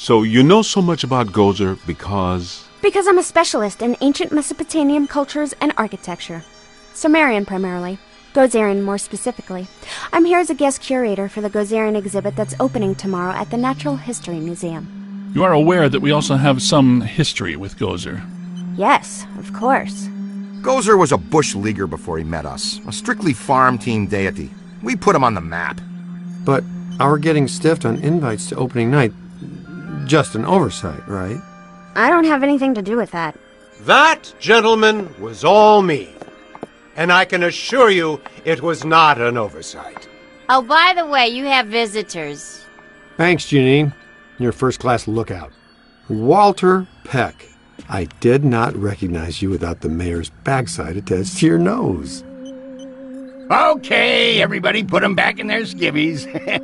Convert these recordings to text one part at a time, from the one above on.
So you know so much about Gozer because... Because I'm a specialist in ancient Mesopotamian cultures and architecture. Sumerian primarily. Gozerian more specifically. I'm here as a guest curator for the Gozerian exhibit that's opening tomorrow at the Natural History Museum. You are aware that we also have some history with Gozer. Yes, of course. Gozer was a bush leaguer before he met us, a strictly farm team deity. We put him on the map. But our getting stiffed on invites to opening night, just an oversight, right? I don't have anything to do with that. That, gentlemen, was all me. And I can assure you it was not an oversight. Oh, by the way, you have visitors. Thanks, Janine. You're a first-class lookout. Walter Peck. I did not recognize you without the mayor's backside attached to your nose. Okay, everybody put them back in their skivvies.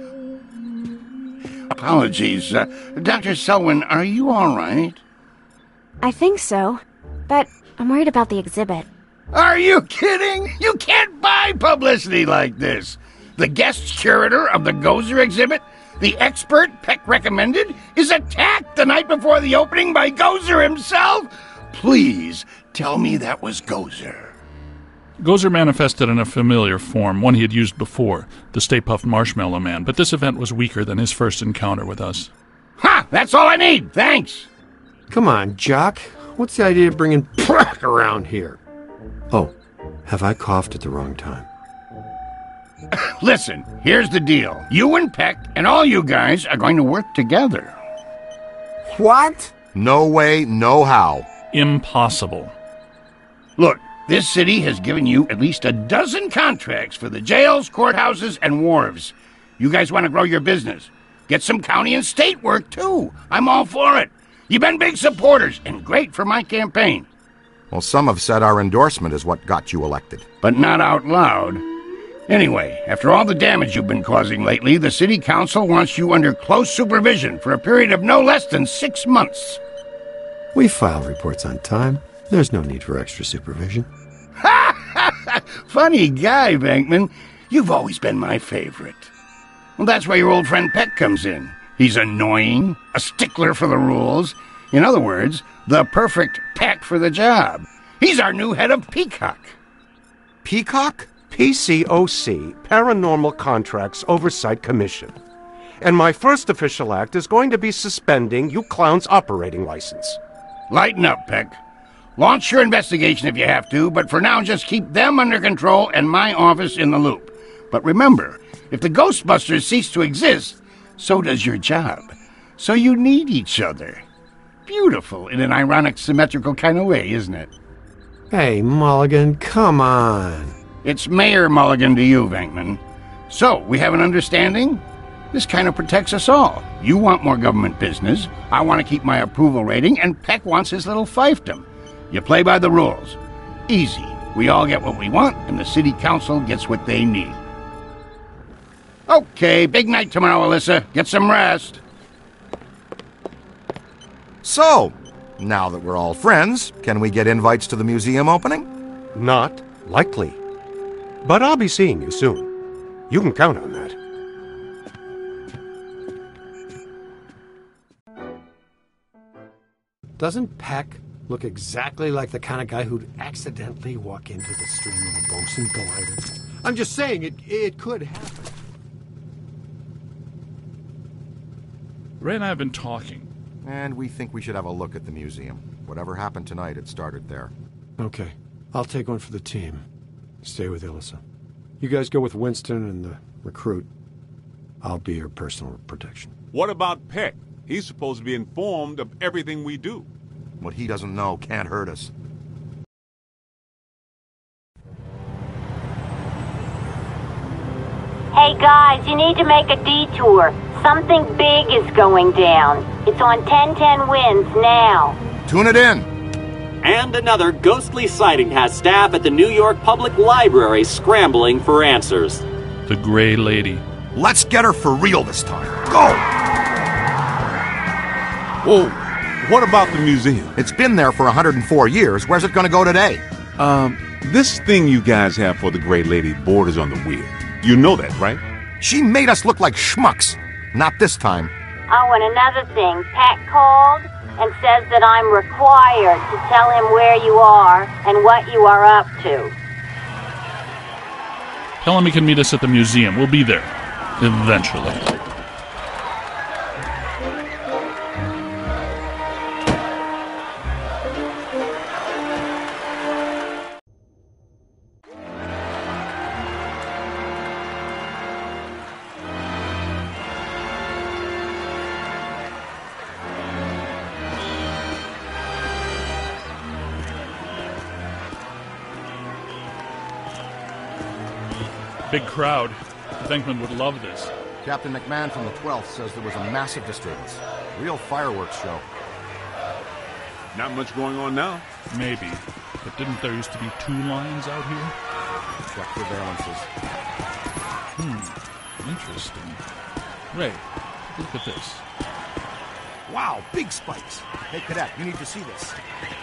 Apologies. Dr. Selwyn, are you all right? I think so, but I'm worried about the exhibit. Are you kidding? You can't buy publicity like this. The guest curator of the Gozer exhibit, the expert Peck recommended, is attacked the night before the opening by Gozer himself? Please tell me that was Gozer. Gozer manifested in a familiar form, one he had used before, the Stay Puft Marshmallow Man, but this event was weaker than his first encounter with us. Ha! That's all I need, thanks! Come on, Jock. What's the idea of bringing Peck around here? Oh, have I coughed at the wrong time? Listen, here's the deal. You and Peck and all you guys are going to work together. What? No way, no how. Impossible. Look, this city has given you at least a dozen contracts for the jails, courthouses, and wharves. You guys want to grow your business. Get some county and state work, too. I'm all for it. You've been big supporters and great for my campaign. Well, some have said our endorsement is what got you elected. But not out loud. Anyway, after all the damage you've been causing lately, the city council wants you under close supervision for a period of no less than 6 months. We file reports on time. There's no need for extra supervision. Funny guy, Venkman. You've always been my favorite. Well, that's where your old friend Peck comes in. He's annoying, a stickler for the rules. In other words, the perfect Peck for the job. He's our new head of Peacock. Peacock? PCOC, Paranormal Contracts Oversight Commission. And my first official act is going to be suspending you clowns' operating license. Lighten up, Peck. Launch your investigation if you have to, but for now just keep them under control and my office in the loop. But remember, if the Ghostbusters cease to exist, so does your job. So you need each other. Beautiful in an ironic, symmetrical kind of way, isn't it? Hey, Mulligan, come on. It's Mayor Mulligan to you, Venkman. So, we have an understanding? This kind of protects us all. You want more government business, I want to keep my approval rating, and Peck wants his little fiefdom. You play by the rules. Easy. We all get what we want, and the city council gets what they need. Okay, big night tomorrow, Alyssa. Get some rest. So, now that we're all friends, can we get invites to the museum opening? Not likely. But I'll be seeing you soon. You can count on that. Doesn't Peck look exactly like the kind of guy who'd accidentally walk into the stream of a bosun glider? I'm just saying, it could happen. Ray and I have been talking. And we think we should have a look at the museum. Whatever happened tonight, it started there. Okay, I'll take one for the team. Stay with Alyssa. You guys go with Winston and the recruit. I'll be your personal protection. What about Peck? He's supposed to be informed of everything we do. What he doesn't know can't hurt us. Hey guys, you need to make a detour. Something big is going down. It's on 1010 Winds now. Tune it in. And another ghostly sighting has staff at the New York Public Library scrambling for answers. The Gray Lady. Let's get her for real this time. Go! Whoa, what about the museum? It's been there for 104 years. Where's it going to go today? This thing you guys have for the Gray Lady borders on the weird. You know that, right? She made us look like schmucks. Not this time. Oh, and another thing, Pat called and says that I'm required to tell him where you are and what you are up to. Tell him he can meet us at the museum. We'll be there. Eventually. Big crowd. Venkman would love this. Captain McMahon from the 12th says there was a massive disturbance. Real fireworks show. Not much going on now. Maybe. But didn't there used to be 2 lions out here? Check surveillances. Interesting. Ray, look at this. Wow, big spikes. Hey, Cadet, you need to see this.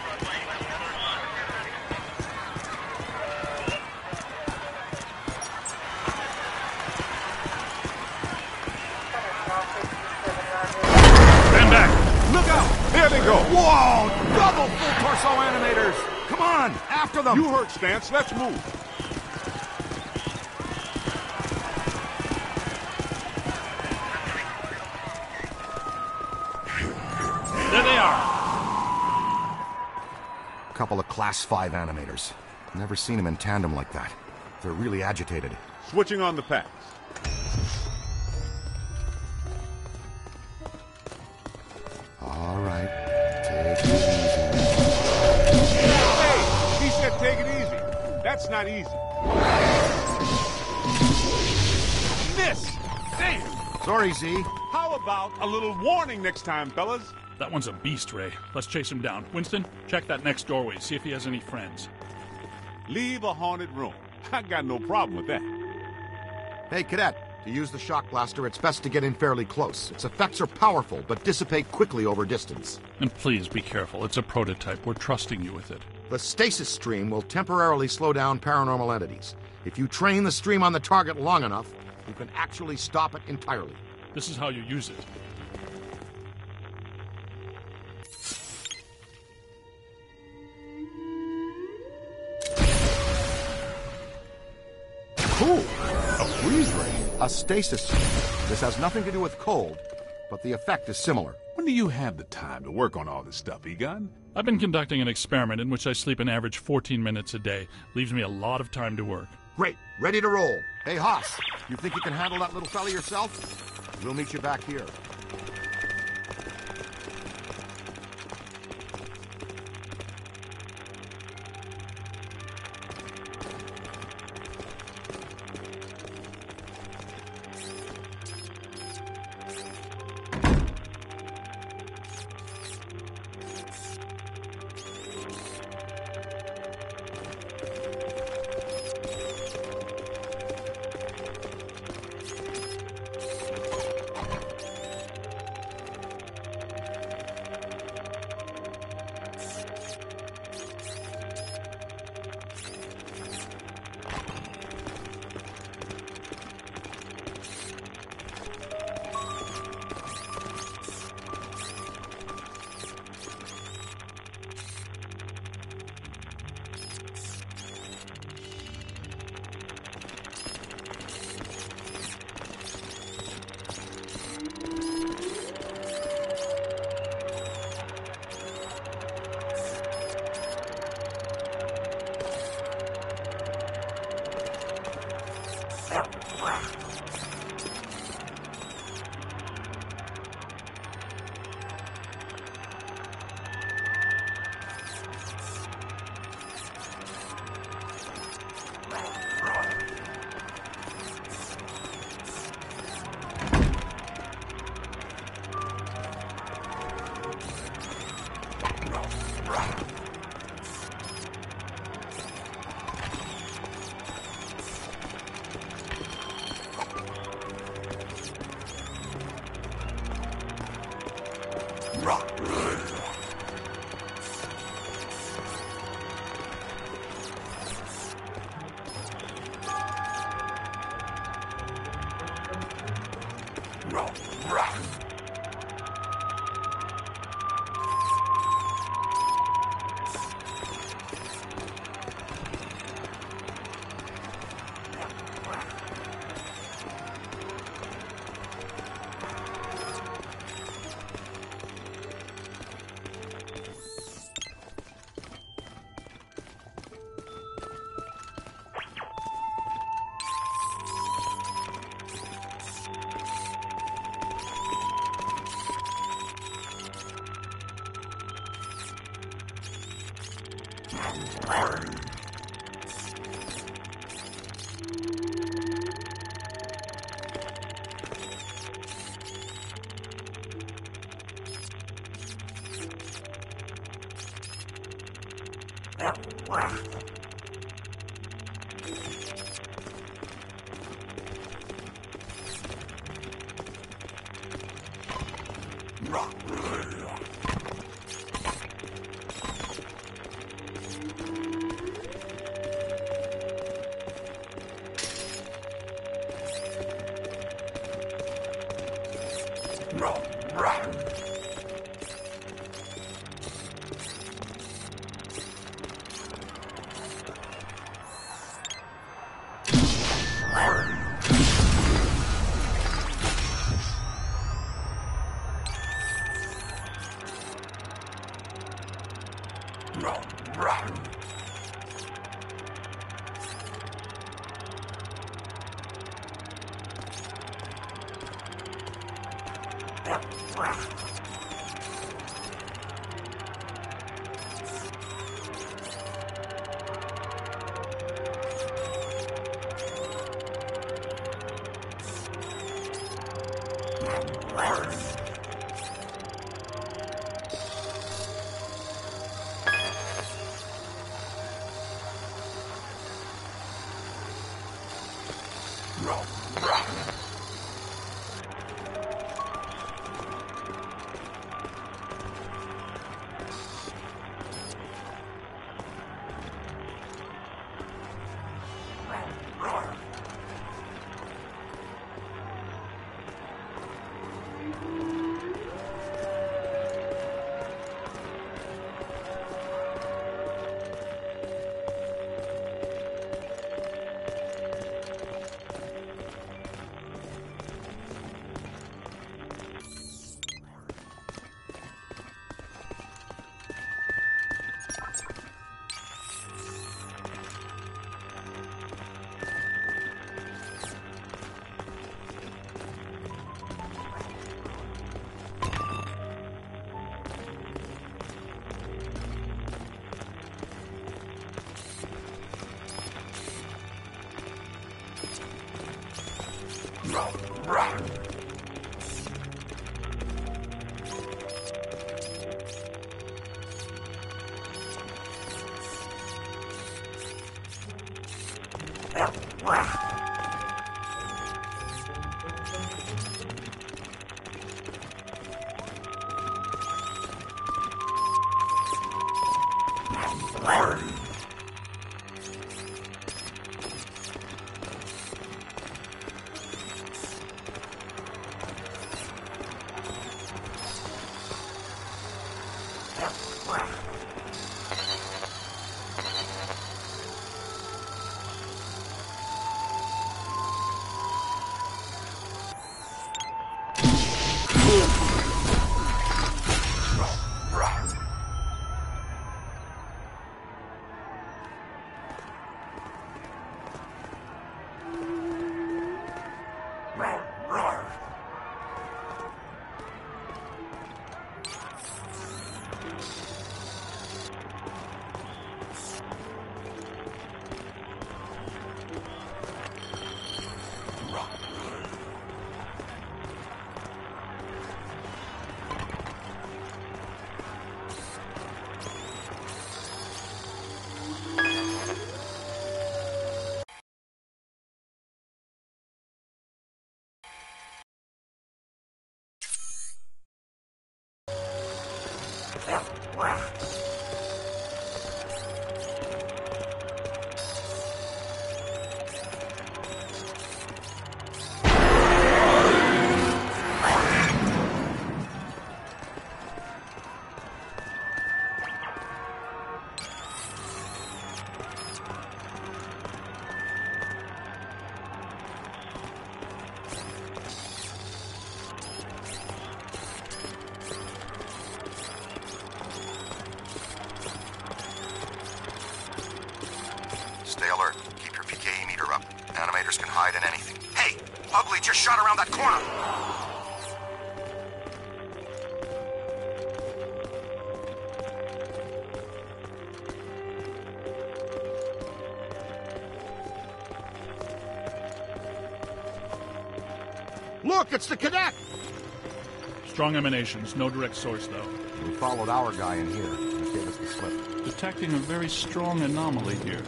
Stand back! Look out! There they go! Whoa! Double full torso animators! Come on, after them! You heard Stance. Let's move. There they are! Couple of Class 5 animators. Never seen them in tandem like that. They're really agitated. Switching on the packs. All right, take it easy. Hey, he said take it easy. That's not easy. Miss! Damn! Sorry, Z. How about a little warning next time, fellas? That one's a beast, Ray. Let's chase him down. Winston, check that next doorway. See if he has any friends. Leave a haunted room. I got no problem with that. Hey, Cadet, to use the shock blaster, it's best to get in fairly close. Its effects are powerful, but dissipate quickly over distance. And please be careful. It's a prototype. We're trusting you with it. The stasis stream will temporarily slow down paranormal entities. If you train the stream on the target long enough, you can actually stop it entirely. This is how you use it. Cool. A freeze ray. A stasis stream. This has nothing to do with cold, but the effect is similar. When do you have the time to work on all this stuff, Egon? I've been conducting an experiment in which I sleep an average 14 minutes a day. Leaves me a lot of time to work. Great. Ready to roll. Hey, Haas, you think you can handle that little fella yourself? We'll meet you back here. Stay alert. Keep your PKE meter up. Animators can hide in anything. Hey! Ugly just shot around that corner! Look, it's the cadet! Strong emanations, no direct source, though. We followed our guy in here. He gave us the slip. Detecting a very strong anomaly here.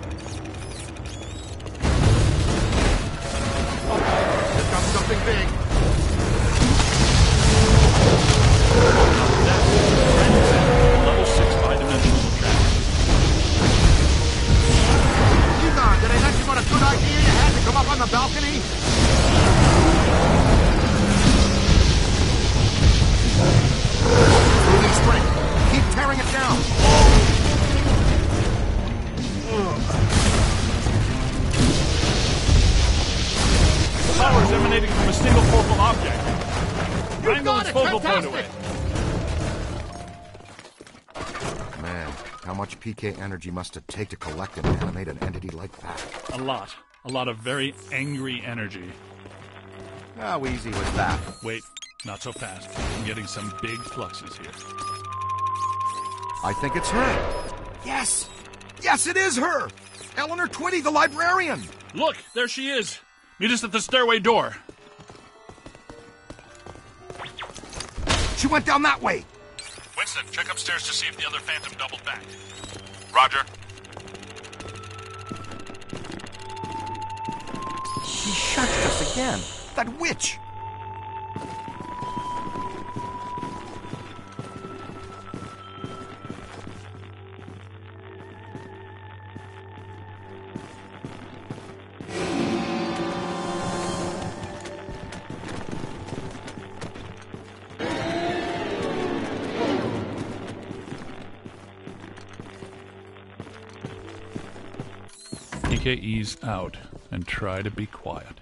Here comes something big. Level 6 bidimensional trap. Egon, did I mention what a good idea you had to come up on the balcony? Moving strength. Keep tearing it down. The power is emanating from a single focal object. Triangle its focal point away. Man, how much PK energy must it take to collect and animate an entity like that? A lot. A lot of very angry energy. How easy was that? Wait, not so fast. I'm getting some big fluxes here. I think it's her. Yes! Yes, it is her! Eleanor Twitty, the librarian! Look, there she is. Meet us at the stairway door. She went down that way! Winston, check upstairs to see if the other Phantom doubled back. Roger. She shushed us again. That witch! Ease out and try to be quiet.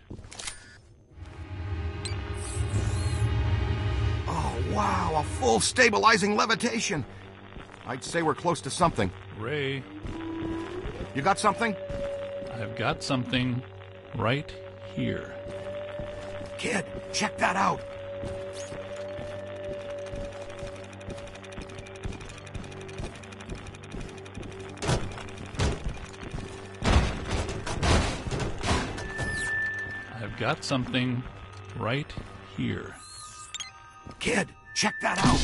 Oh, wow, a full stabilizing levitation. I'd say we're close to something. Ray, You got something? I've got something right here. Kid, check that out. Got something right here. Kid, check that out.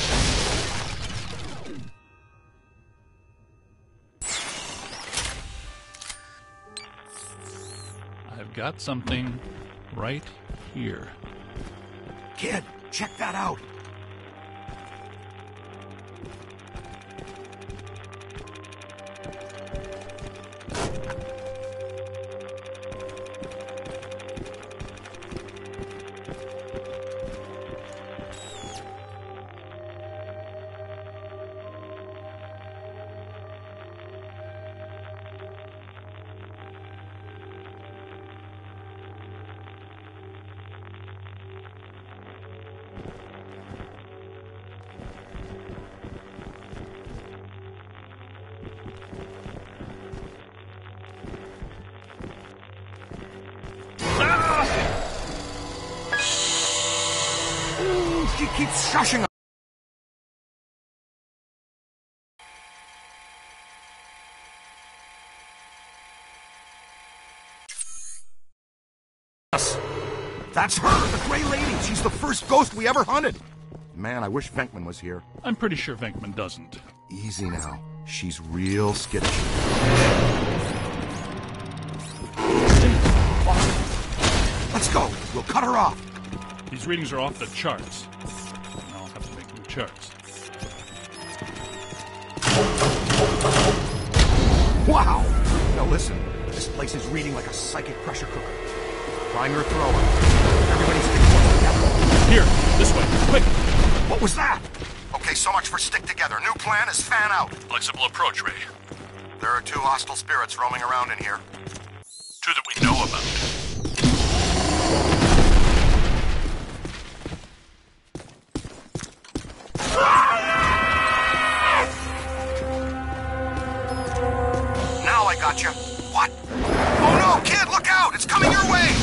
I've got something right here. Kid, check that out. She keeps shushing us. That's her, the Gray Lady. She's the first ghost we ever hunted. Man, I wish Venkman was here. I'm pretty sure Venkman doesn't. Easy now. She's real skittish. Let's go. We'll cut her off. These readings are off the charts. I'll have to make new charts. Wow! Now listen, this place is reading like a psychic pressure cooker. Prime your thrower. Everybody stick close together. Here, this way, quick! What was that? Okay, so much for stick together. New plan is fan out. Flexible approach, Ray. There are 2 hostile spirits roaming around in here. 2 that we know about. Now I got you. What? Oh no, kid, look out! It's coming your way!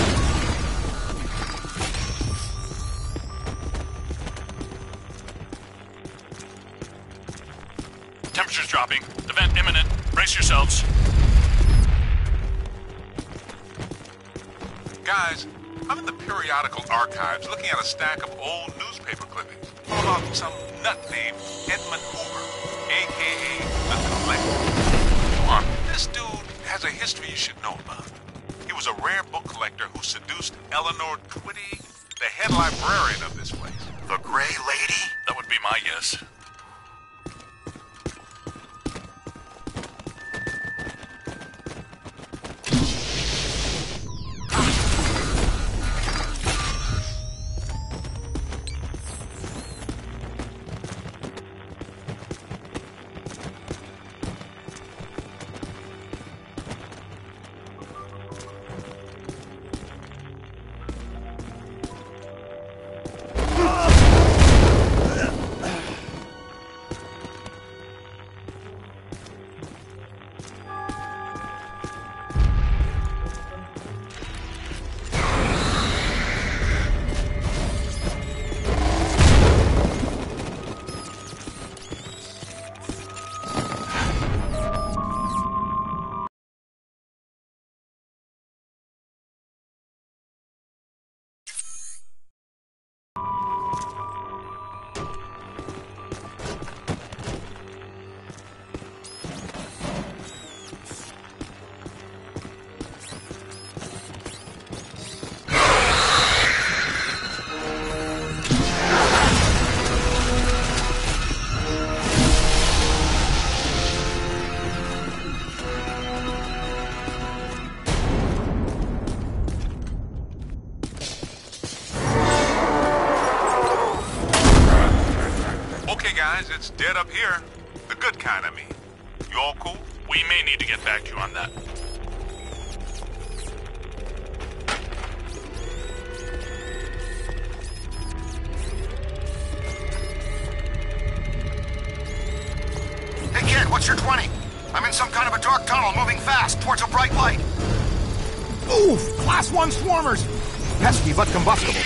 Temperature's dropping. Event imminent. Brace yourselves. Guys, I'm in the periodical archives looking at a stack of old newspaper clippings all about some nut named Edmund Hoover, a.k.a. the Collector. Come on, this dude has a history you should know about. He was a rare book collector who seduced Eleanor Twitty, the head librarian of this place. The Gray Lady? That would be my guess. It's dead up here. The good kind, I mean. You all cool? We may need to get back to you on that. Hey kid, what's your 20? I'm in some kind of a dark tunnel moving fast towards a bright light. Oof! Class 1 swarmers! Pesky but combustible.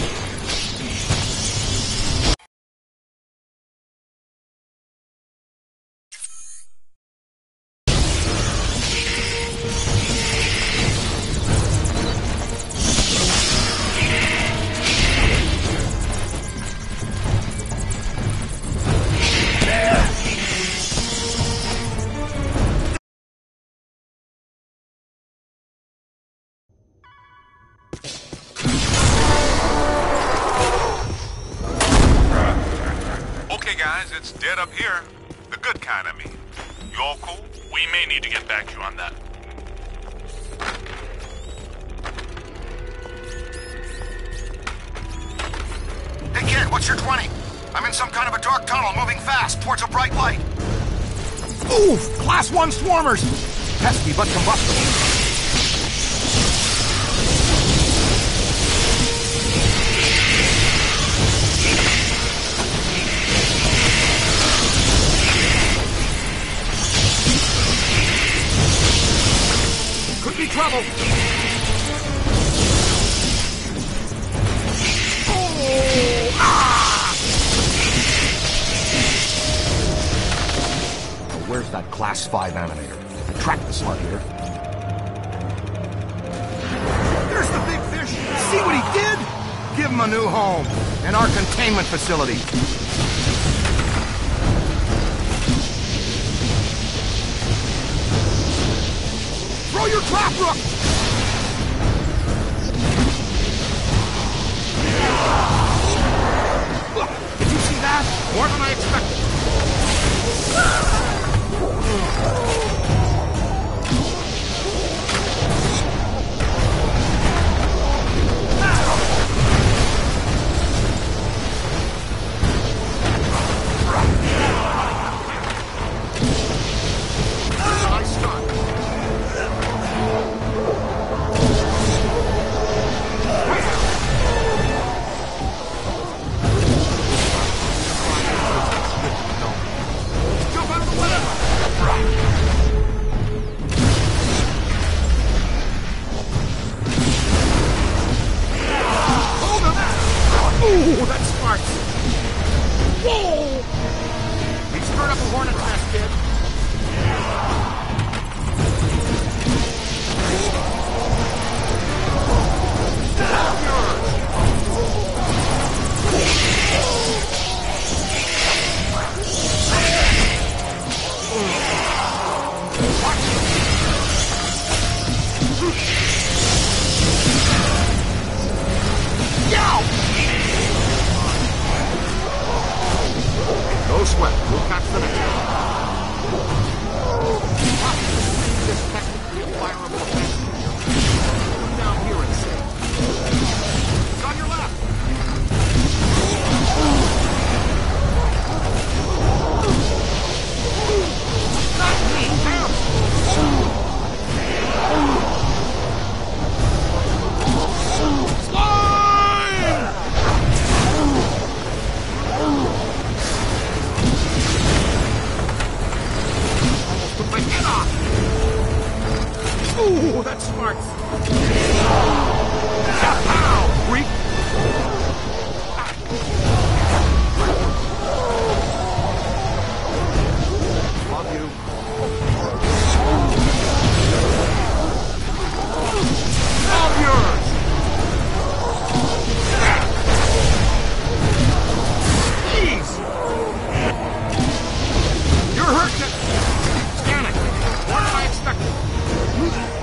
Guys, it's dead up here. The good kind, I mean. You all cool? We may need to get back to you on that. Hey kid, what's your 20? I'm in some kind of a dark tunnel moving fast towards a bright light. Oof! Class 1 swarmers! Pesky but combustible. Could be trouble. Oh! Ah! Well, where's that Class 5 animator? Track the slug here. There's the big fish! See what he did? Give him a new home in our containment facility. Throw your trap, Rook! Look, did you see that? More than I expected. Nice start. Jump out of the way! Ooh, that smarts. Pow, freak. Love you. All yours. Jeez. You're hurting. Scan it. What did I expect?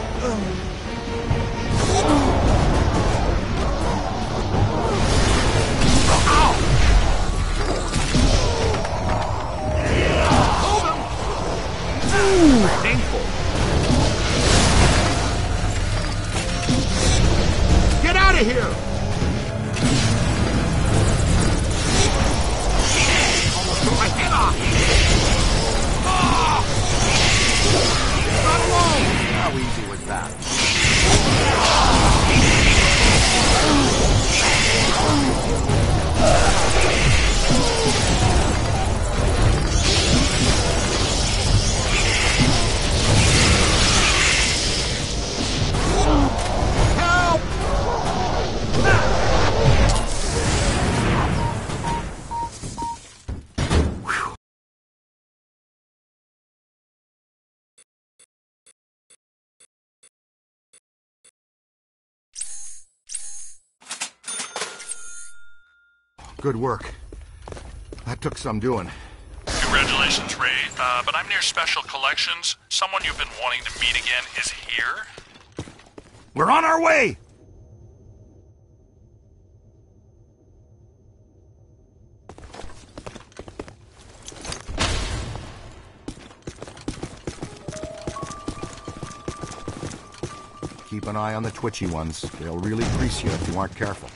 Painful. Get out of here! Almost took my head off. Not alone. How easy was that? Help! Good work. That took some doing. Congratulations, Ray. But I'm near Special Collections. Someone you've been wanting to meet again is here. We're on our way! Keep an eye on the twitchy ones. They'll really crease you if you aren't careful.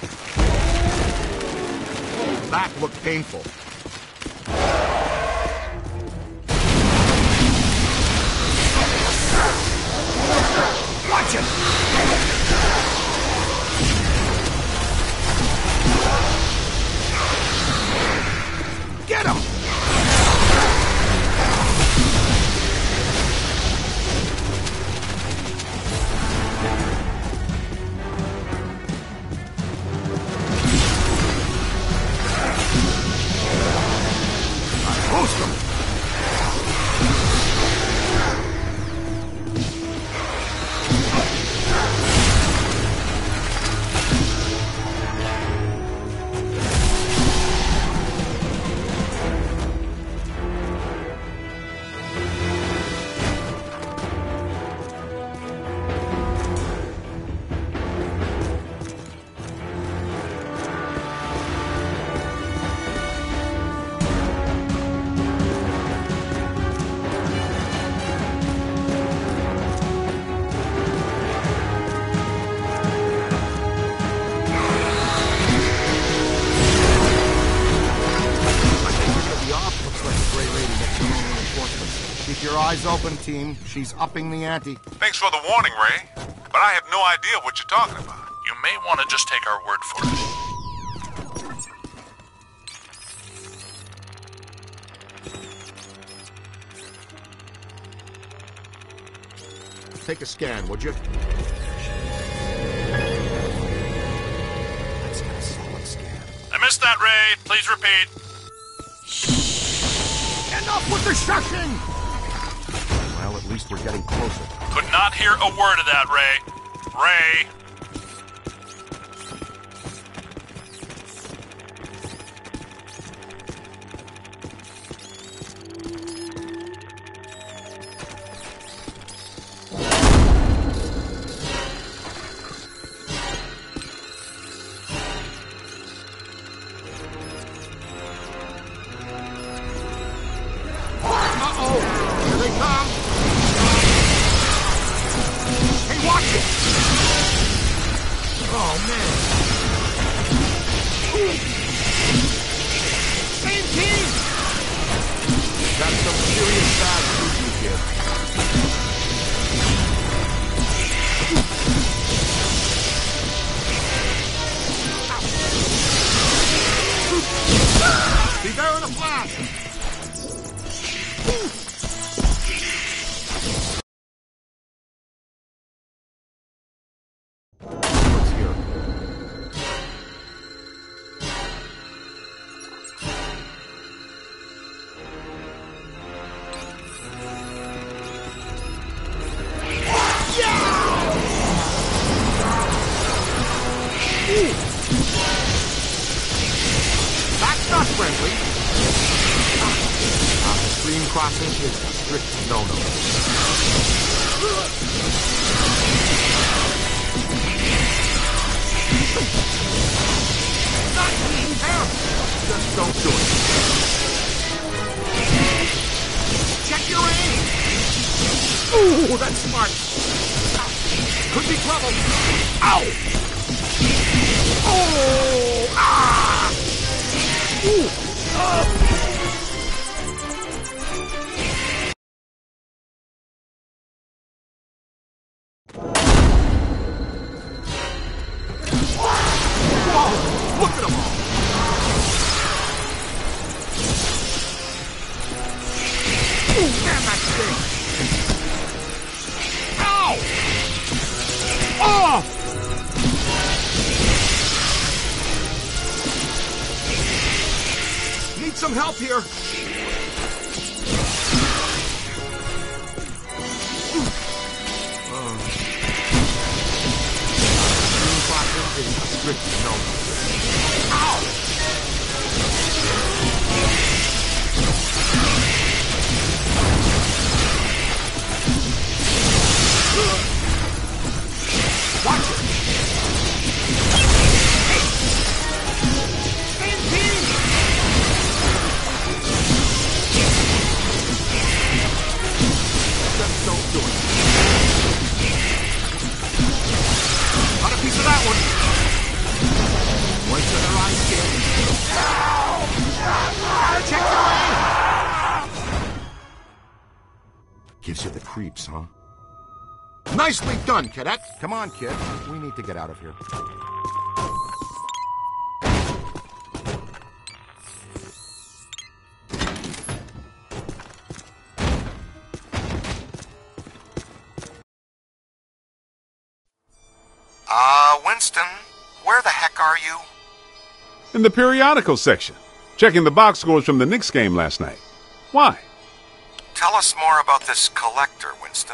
That looked painful. Watch it! Get him! Post him! Keep your eyes open, team. She's upping the ante. Thanks for the warning, Ray. But I have no idea what you're talking about. You may want to just take our word for it. Take a scan, would you? That's got a solid scan. I missed that, Ray. Please repeat. Enough with the shushing! Well, at least we're getting closer. Could not hear a word of that, Ray. Ray. Here they come! Hey, watch it! Oh, man! Same team! That's some serious bad food, you kid. Be there in a flash! crossing is a strict no-no. Not me, Pam! Just don't do it. Check your aim! Ooh, that's smart. Could be trouble. Ow! Oh! Ah! Ooh! Whoa! Look at them all! Ooh, damn, that stings! Ow! Oh! Need some help here. Ow! Watch it! Stay in team! Just don't do it. Got a piece of that one. One to the right, kid. Check your aim! Gives you the creeps, huh? Nicely done, cadet. Come on, kid. We need to get out of here. Winston, where the heck are you? In the periodical section, checking the box scores from the Knicks game last night. Why? Tell us more about this collector, Winston.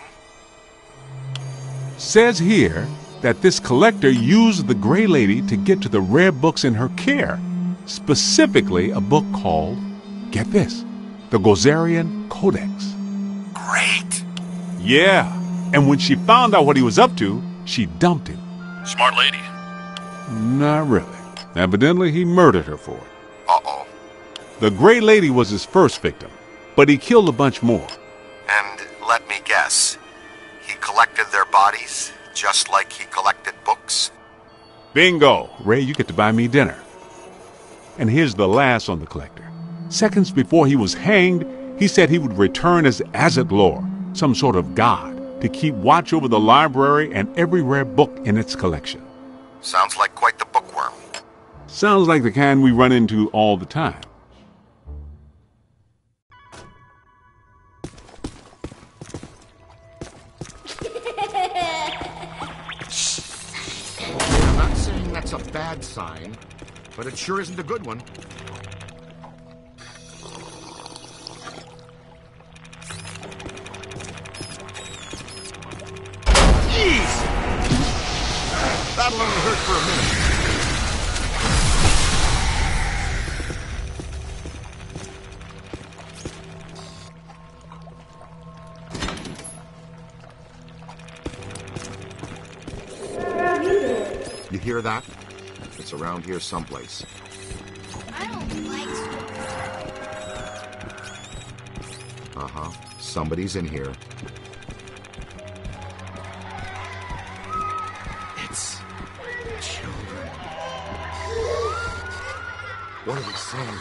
Says here that this collector used the Gray Lady to get to the rare books in her care, specifically a book called, get this, the Gozerian Codex. Great. Yeah, and when she found out what he was up to, she dumped him. Smart lady. Not really. Evidently, he murdered her for it. Uh-oh. The Gray Lady was his first victim, but he killed a bunch more. And let me guess, he collected their bodies just like he collected books? Bingo! Ray, you get to buy me dinner. And here's the last on the collector. Seconds before he was hanged, he said he would return as Azathlor, some sort of god, to keep watch over the library and every rare book in its collection. Sounds like quite the bookworm. Sounds like the kind we run into all the time. I'm not saying that's a bad sign, but it sure isn't a good one. Jeez! That'll only hurt for a minute. You hear that? It's around here someplace. I don't like Uh-huh. Somebody's in here. It's children. What are they saying?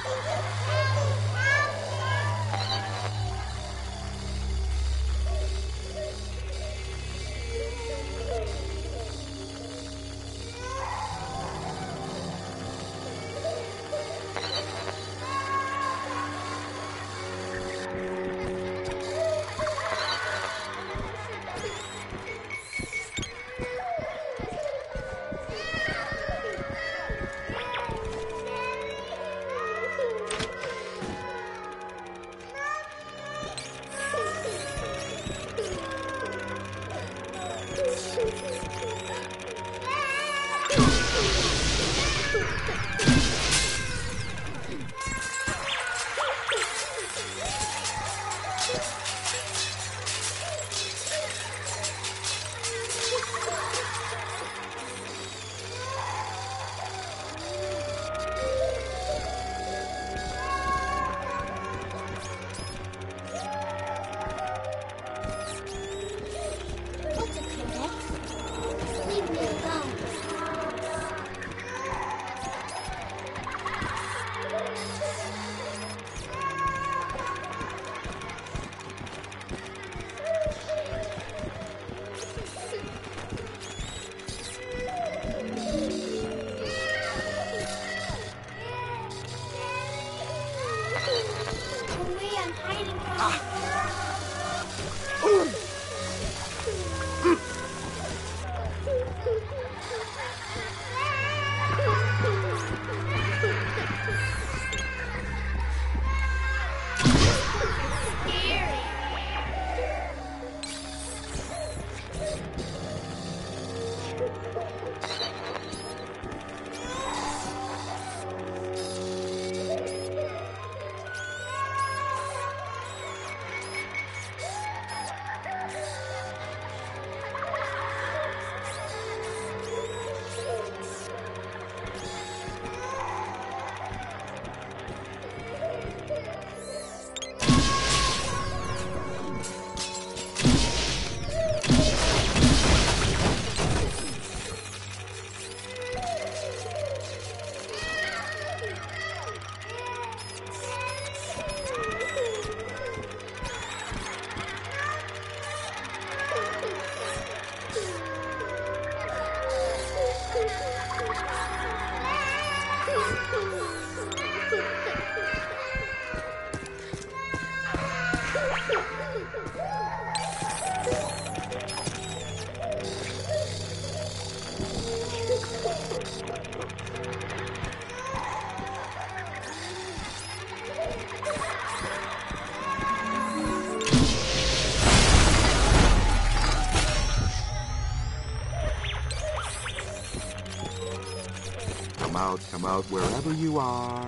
Come out wherever you are.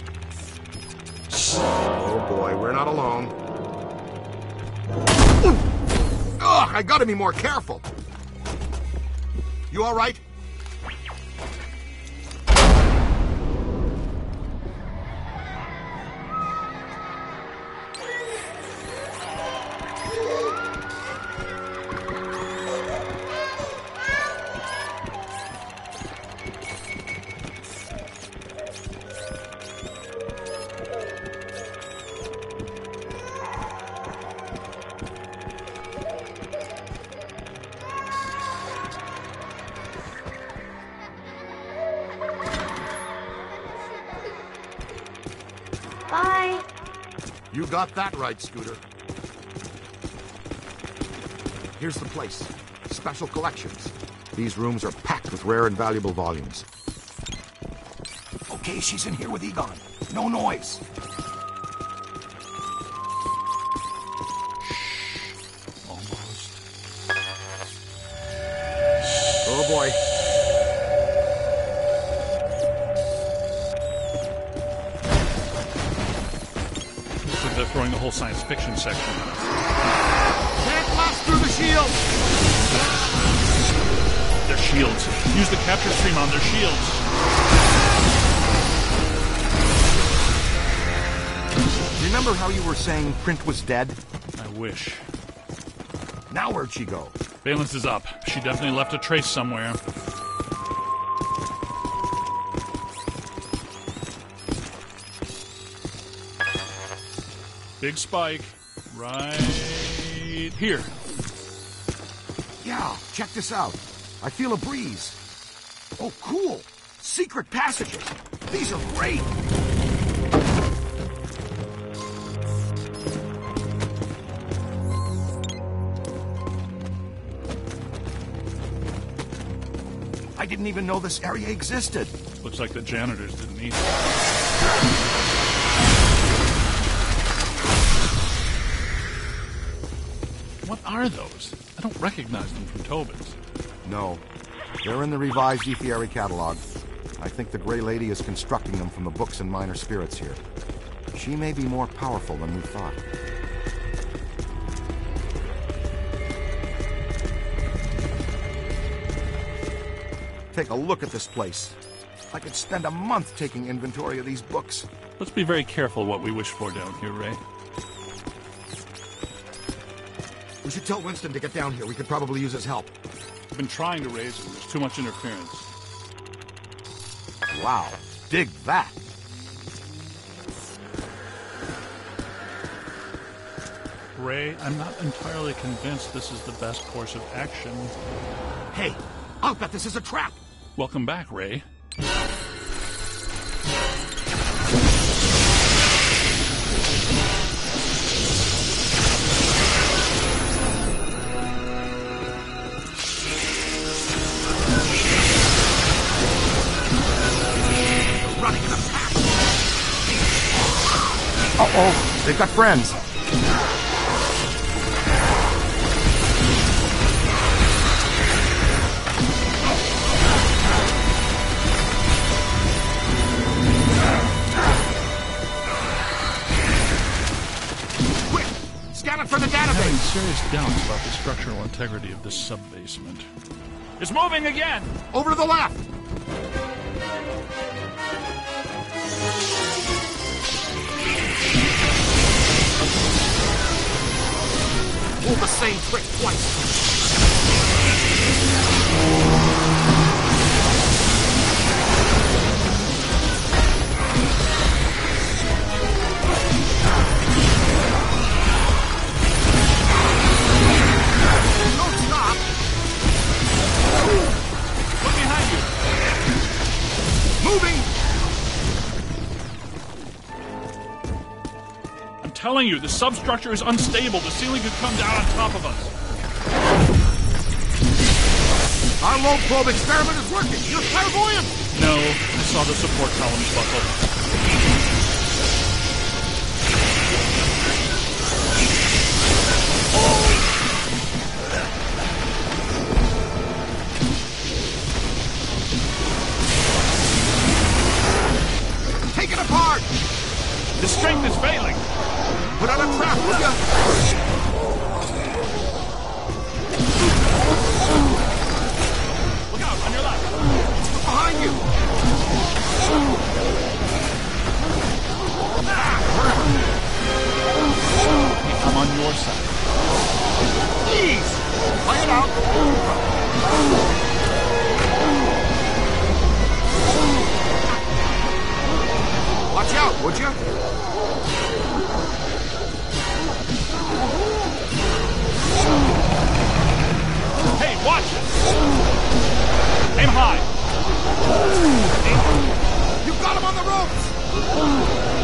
Oh boy, we're not alone. Ugh, I gotta be more careful. You all right? Bye. You got that right, Scooter. Here's the place. Special collections. These rooms are packed with rare and valuable volumes. Okay, she's in here with Egon. No noise. Almost. Oh boy. Looks like they're throwing the whole science fiction section at us. Can't blast through the shield! Their shields. Use the capture stream on their shields. Remember how you were saying Print was dead? I wish. Now where'd she go? Valence is up. She definitely left a trace somewhere. Big spike. Right here. Yeah, check this out. I feel a breeze. Oh, cool. Secret passages. These are great. I didn't even know this area existed. Looks like the janitors didn't either. What are those? I don't recognize them from Tobin's. No. They're in the revised Ethiary catalog. I think the Grey Lady is constructing them from the books and minor spirits here. She may be more powerful than we thought. Take a look at this place. I could spend a month taking inventory of these books. Let's be very careful what we wish for down here, Ray. We should tell Winston to get down here. We could probably use his help. I've been trying to raise it. There's too much interference. Wow. Dig that. Ray, I'm not entirely convinced this is the best course of action. Hey, I'll bet this is a trap. Welcome back, Ray. Uh-oh, they've got friends. Quick, scan it for the I'm having database. serious doubts about the structural integrity of this sub-basement. It's moving again! Over to the left. Pull the same trick twice. Don't stop. Look behind you! Moving. I'm telling you, the substructure is unstable. The ceiling could come down on top of us. Our low probe experiment is working. You're clairvoyant. No, I saw the support columns buckle. Play it out. Watch out, would you? Hey, watch it! Aim high! You've got him on the ropes!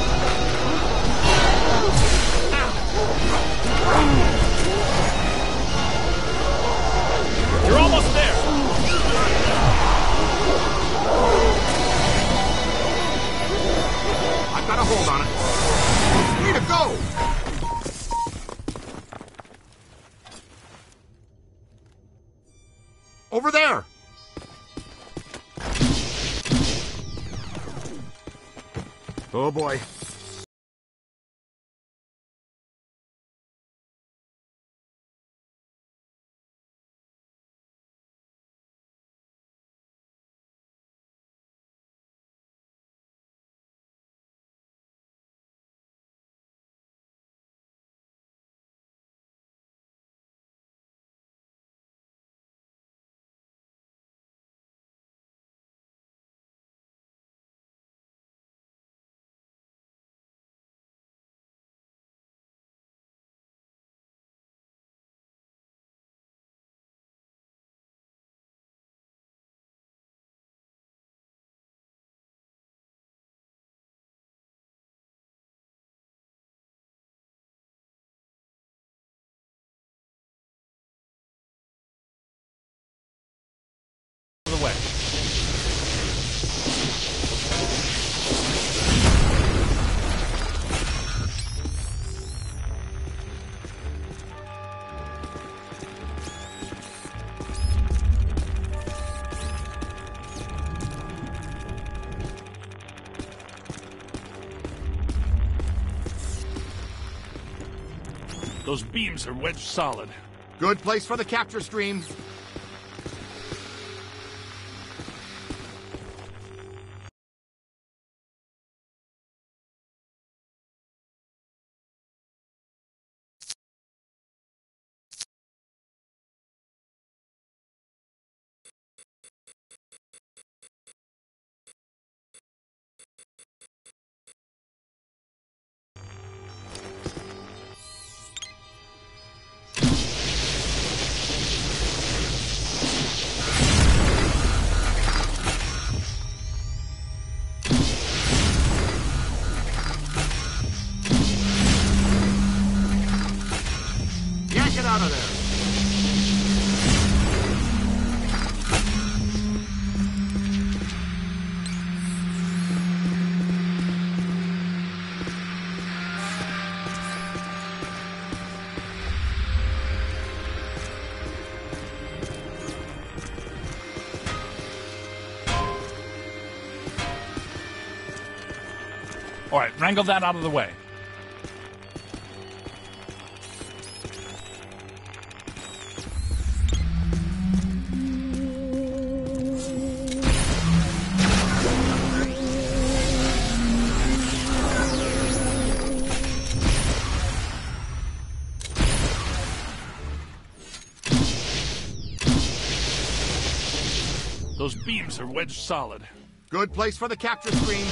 You're almost there! I've got a hold on it. Way to go! Over there! Oh boy. The way. Those beams are wedged solid. Good place for the capture stream. Get out of there. All right, wrangle that out of the way. Those beams are wedged solid. Good place for the capture stream.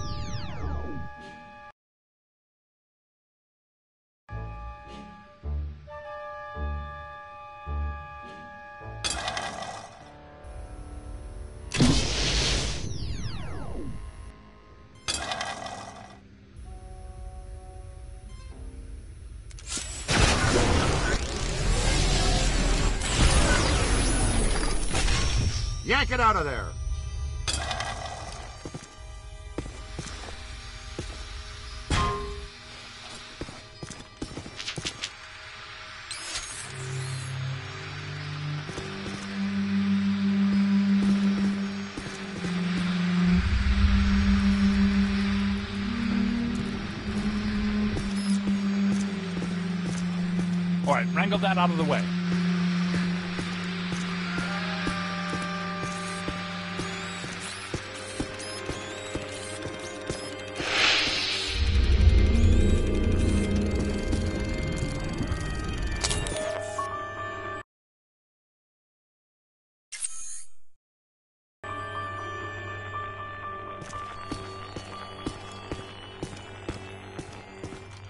Yank it out of there. All right, wrangle that out of the way.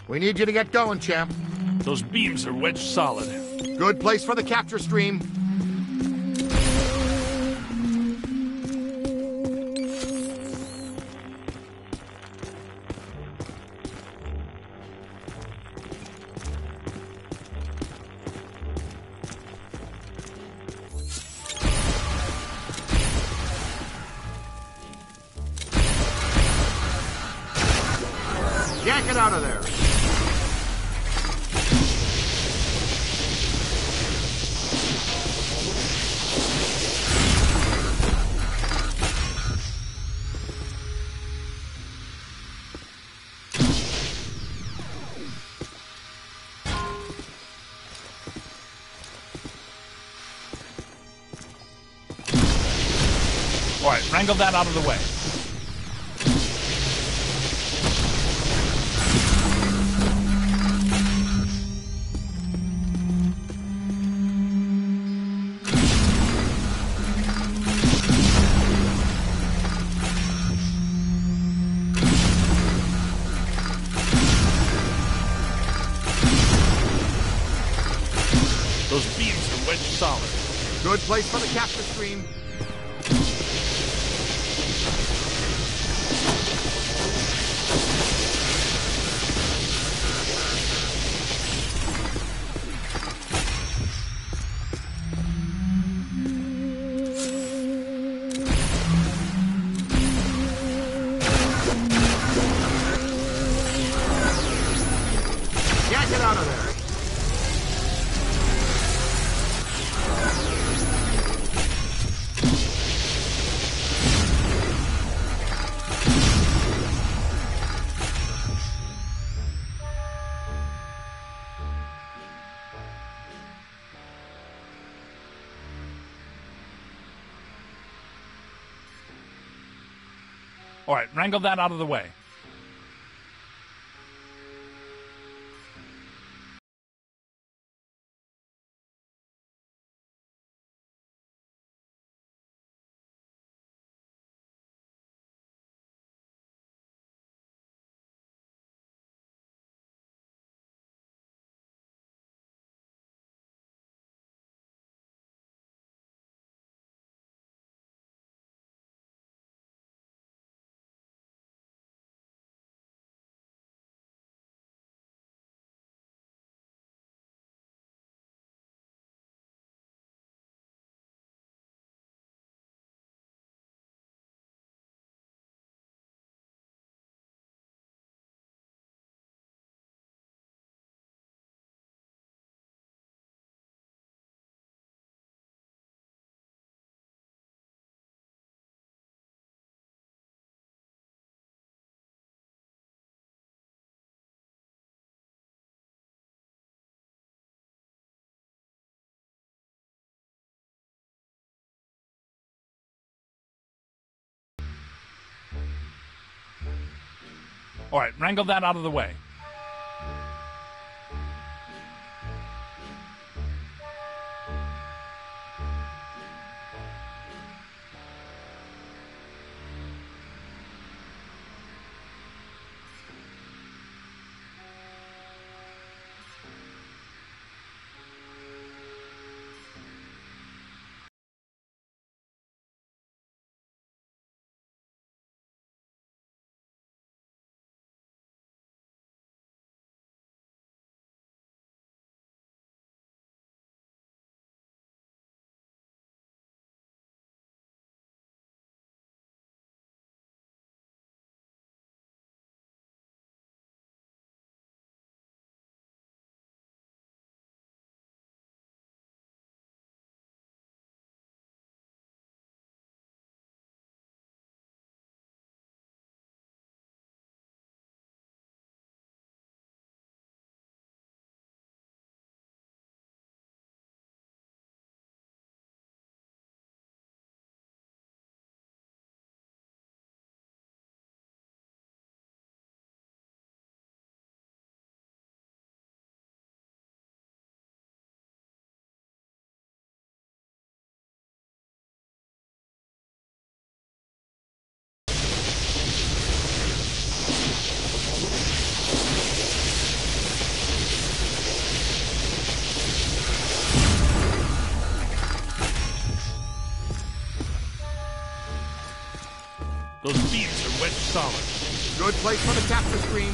We need you to get going, champ. Those beams are wedged solid. Good place for the capture stream. Yank it out of there. All right, wrangle that out of the way. Those beams are wedged solid. Good place for the capture stream. Yank it out of there. All right, wrangle that out of the way. All right, wrangle that out of the way. Those beads are wedged solid. Good place for the capture screen.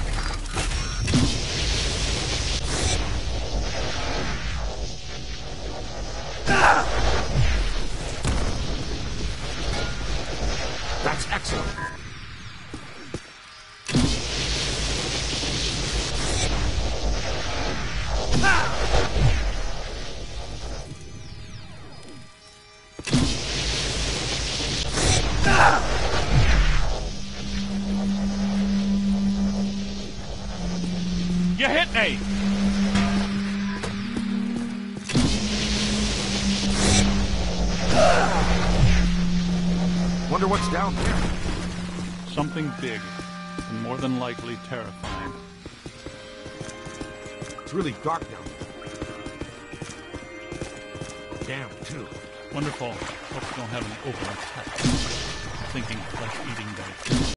That's excellent. You hit me! Wonder what's down there. Something big, and more than likely terrifying. It's really dark down there. Damn, too. Wonderful. Hope you don't have any open attacks. I'm thinking flesh-eating bacteria.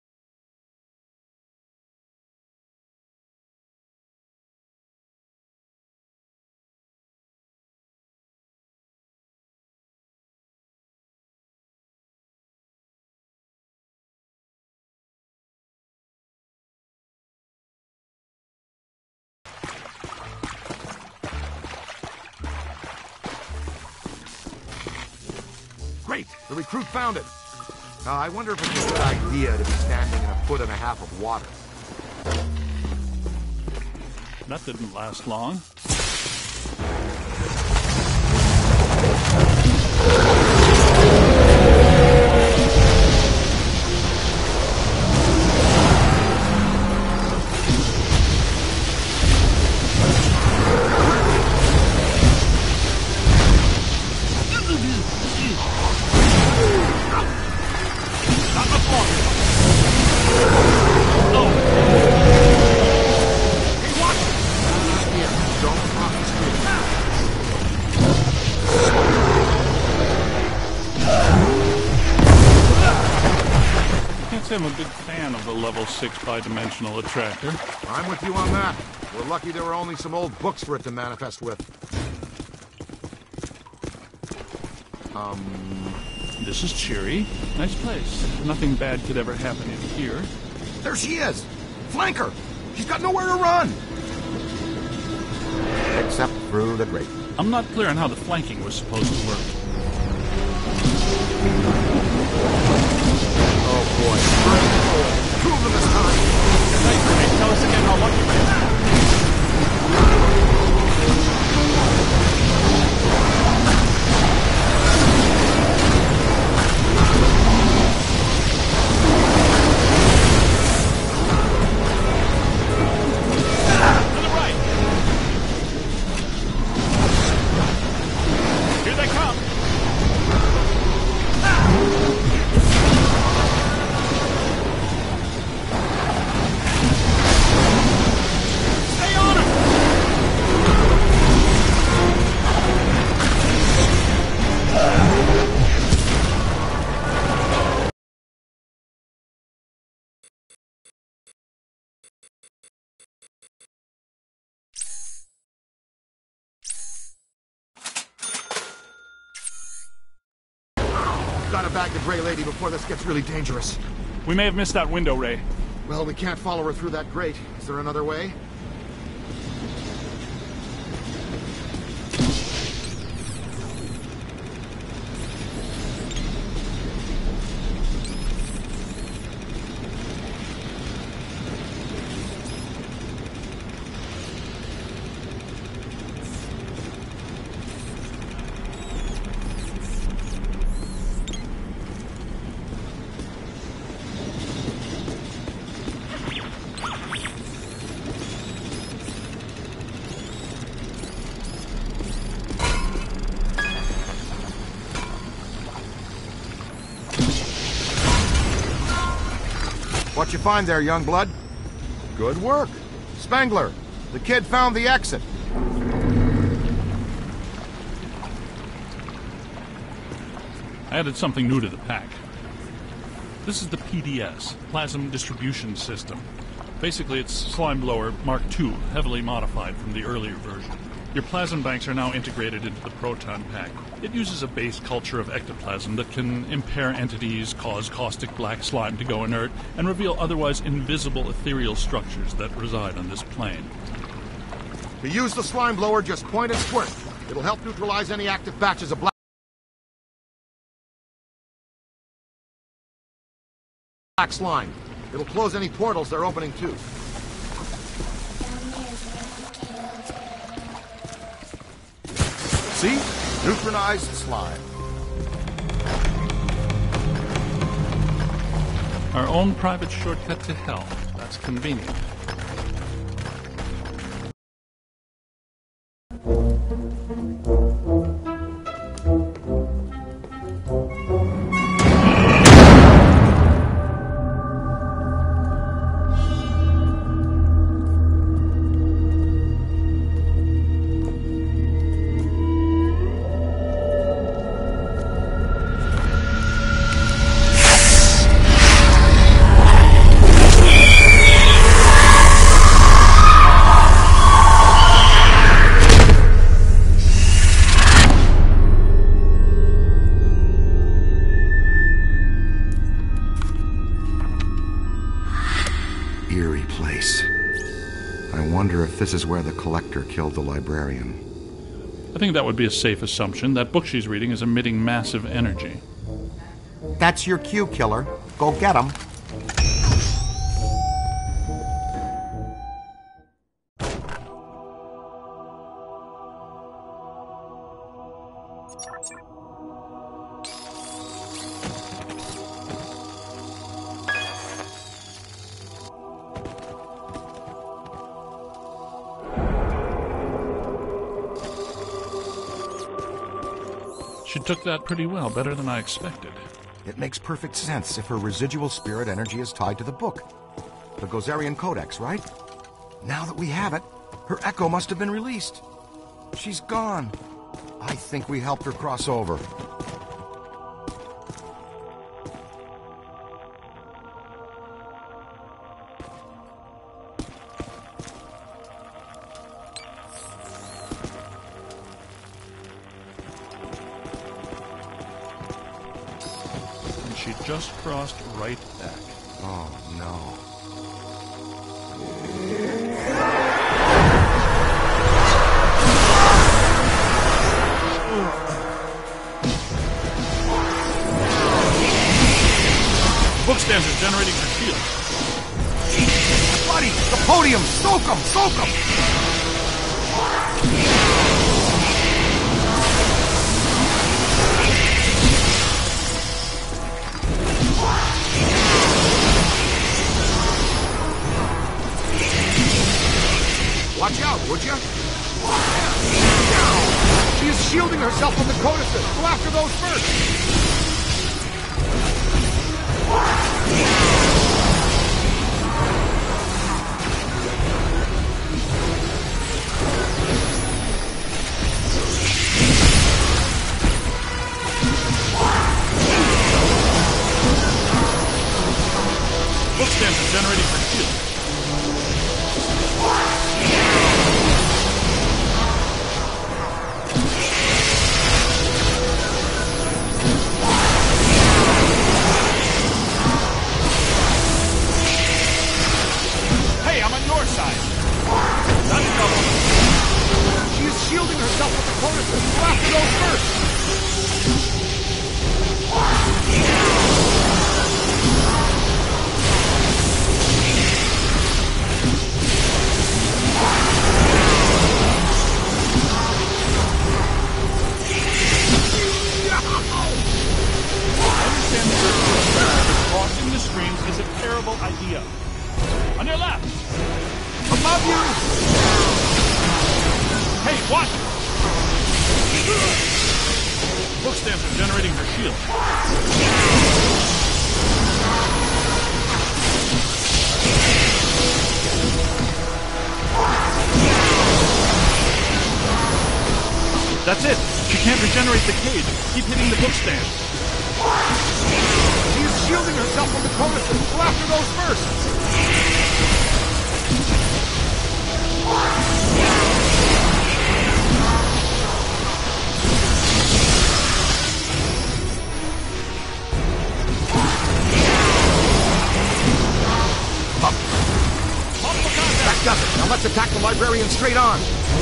Great! The recruit found it. I wonder if it's a good idea to be standing in 1.5 feet of water. That didn't last long. I'm a big fan of the level 6 bidimensional attractor. I'm with you on that. We're lucky there were only some old books for it to manifest with. This is cheery. Nice place. Nothing bad could ever happen in here. There she is! Flank her! She's got nowhere to run! Except through the grate. I'm not clear on how the flanking was supposed to work. Oh boy. Prove them this time! Tell us again how lucky we are. Gotta bag the Gray Lady before this gets really dangerous. We may have missed that window, Ray. Well, we can't follow her through that grate. Is there another way? What you find there, young blood? Good work. Spengler, the kid found the exit. I added something new to the pack. This is the PDS, Plasm Distribution System. Basically, it's Slime Blower Mark II, heavily modified from the earlier version. Your plasm banks are now integrated into the proton pack. It uses a base culture of ectoplasm that can impair entities, cause caustic black slime to go inert, and reveal otherwise invisible ethereal structures that reside on this plane. To use the slime blower, just point and squirt. It'll help neutralize any active batches of black slime. It'll close any portals they're opening too. See? Neutralized slime. Our own private shortcut to hell. That's convenient. Eerie place. I wonder if this is where the collector killed the librarian. I think that would be a safe assumption. That book she's reading is emitting massive energy. That's your cue, killer. Go get him. She took that pretty well, better than I expected. It makes perfect sense if her residual spirit energy is tied to the book. The Gozerian Codex, right? Now that we have it, her echo must have been released. She's gone. I think we helped her cross over. She just crossed right back. Oh, no. Book stands are generating her shield. Buddy, the podium! Soak 'em! Soak 'em! Watch out, would you? She is shielding herself from the codices. Go after those first. Book stands are generating her shield. She is shielding herself with the codices. Go after those first. Crossing the streams is a terrible idea. On your left! Above you! Hey, watch! Book stands are generating her shield. That's it! She can't regenerate the cage. Keep hitting the book stand. She is shielding herself from the codices. Go after those first. Let's attack the librarian straight on.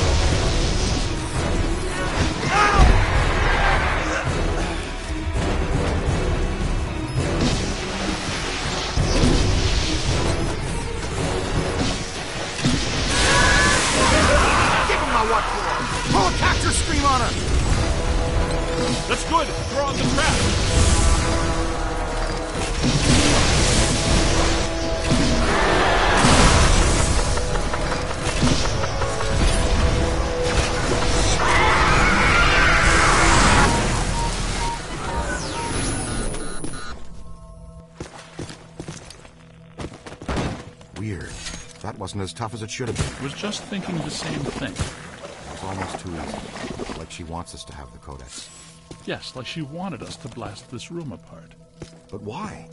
Give him my what for? Pull a capture stream on her! That's good. Throw on the trap. Weird. That wasn't as tough as it should have been. I was just thinking the same thing. It's almost too easy. Like she wants us to have the Codex. Yes, like she wanted us to blast this room apart. But why?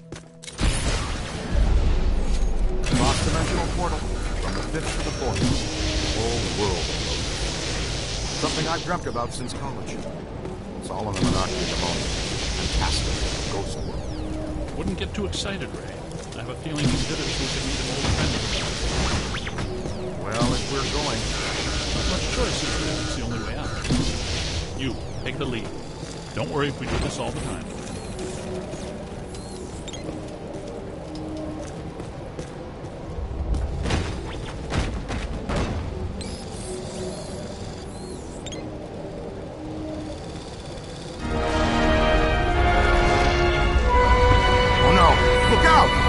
Cross-dimensional portal. From the fifth to the fourth. The whole world floats. Something I've dreamt about since college. It's all in the monarchy at the moment. Fantastic. Ghost world. Wouldn't get too excited, Ray. I have a feeling these visitors will give me an old friend. Well, if we're going... Not much choice, is there? It's the only way out. You, take the lead. Don't worry if we do this all the time. Oh no! Look out!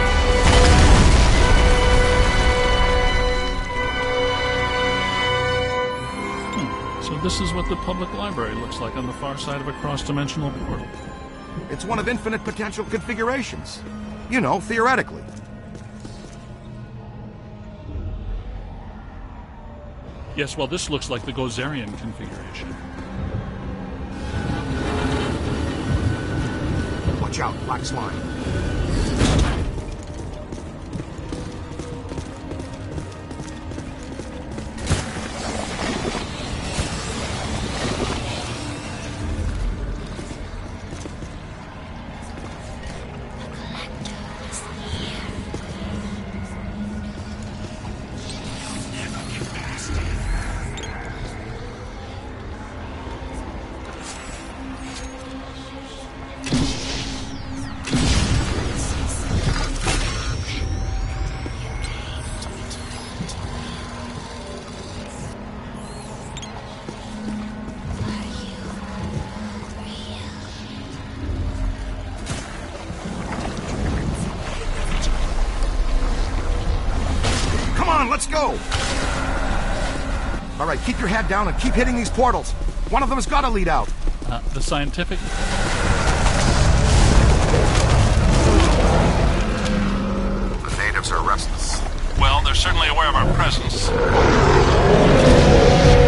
So this is what the public library looks like on the far side of a cross-dimensional portal. It's one of infinite potential configurations. You know, theoretically. Yes, well, this looks like the Gozerian configuration. Watch out, black slime. Let's go! All right, keep your head down and keep hitting these portals. One of them's got to lead out. The scientific... The natives are restless. Well, they're certainly aware of our presence.